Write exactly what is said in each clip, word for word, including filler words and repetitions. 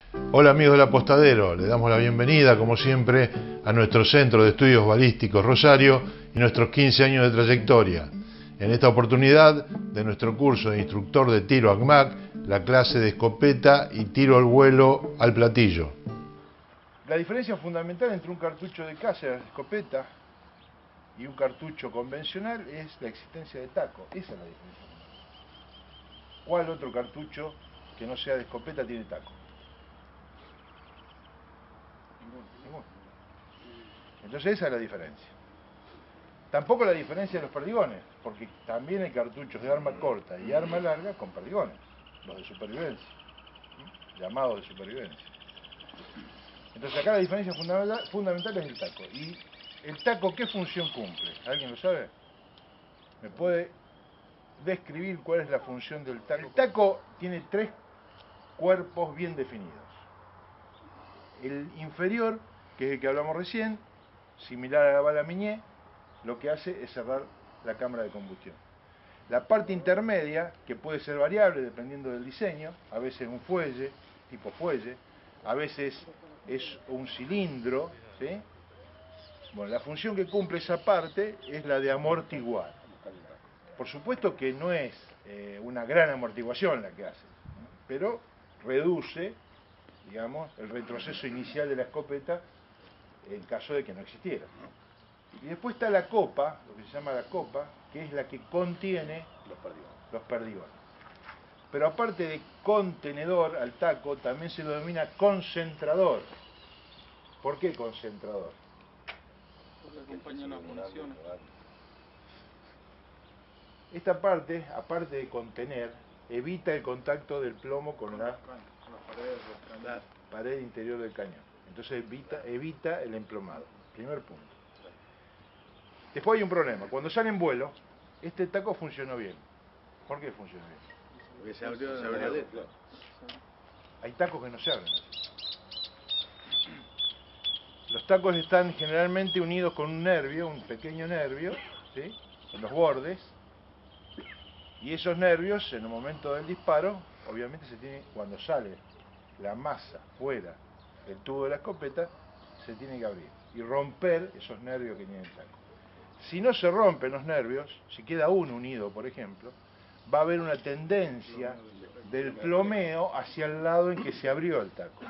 Hola amigos del Apostadero, le damos la bienvenida como siempre a nuestro Centro de Estudios Balísticos Rosario y nuestros quince años de trayectoria. En esta oportunidad de nuestro curso de instructor de tiro A C M A C, la clase de escopeta y tiro al vuelo al platillo. La diferencia fundamental entre un cartucho de caza de escopeta y un cartucho convencional es la existencia de taco. Esa es la diferencia. ¿Cuál otro cartucho que no sea de escopeta tiene taco? Ninguno. Entonces esa es la diferencia. Tampoco la diferencia de los perdigones, porque también hay cartuchos de arma corta y arma larga con perdigones, los de supervivencia, llamados de supervivencia. Entonces acá la diferencia fundamental, fundamental es el taco. ¿Y el taco qué función cumple? ¿Alguien lo sabe? ¿Me puede describir cuál es la función del taco? El taco tiene tres cuerpos bien definidos. El inferior, que es el que hablamos recién, similar a la bala Minié, lo que hace es cerrar la cámara de combustión. La parte intermedia, que puede ser variable dependiendo del diseño, a veces un fuelle, tipo fuelle, a veces es un cilindro, ¿sí? Bueno, la función que cumple esa parte es la de amortiguar. Por supuesto que no es eh, una gran amortiguación la que hace, ¿no? Pero reduce, digamos, el retroceso inicial de la escopeta en caso de que no existiera. Y después está la copa, lo que se llama la copa, que es la que contiene los perdigones. Los perdigones. Pero aparte de contenedor al taco, también se lo denomina concentrador. ¿Por qué concentrador? Porque acompaña las municiones. Esta parte, aparte de contener, evita el contacto del plomo con la, la pared interior del cañón. Entonces evita, evita el emplomado. Primer punto. Después hay un problema. Cuando sale en vuelo, este taco funcionó bien. ¿Por qué funcionó bien? Porque se abrió, se abrió adentro. Hay tacos que no se abren así. Los tacos están generalmente unidos con un nervio, un pequeño nervio, ¿sí? En los bordes. Y esos nervios, en el momento del disparo, obviamente se tiene, cuando sale la masa fuera del tubo de la escopeta, se tiene que abrir y romper esos nervios que tiene el taco. Si no se rompen los nervios, si queda uno unido, por ejemplo, va a haber una tendencia del plomeo hacia el lado en que se abrió el taco.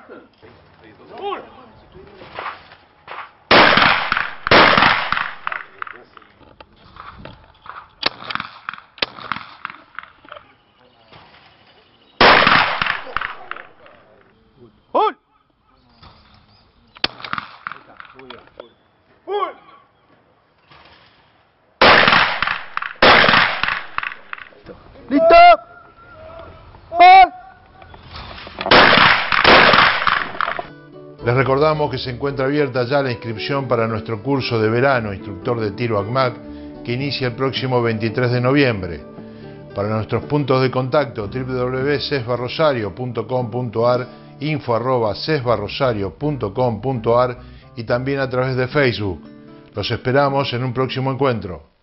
¡Uy! ¡Uy! ¡Listo! ¡Gol! Les recordamos que se encuentra abierta ya la inscripción para nuestro curso de verano, instructor de tiro A C M A C, que inicia el próximo veintitrés de noviembre. Para nuestros puntos de contacto, doble u doble u doble u punto cesbarrosario punto com punto ar, info arroba cesbarrosario punto com punto ar y también a través de Facebook. Los esperamos en un próximo encuentro.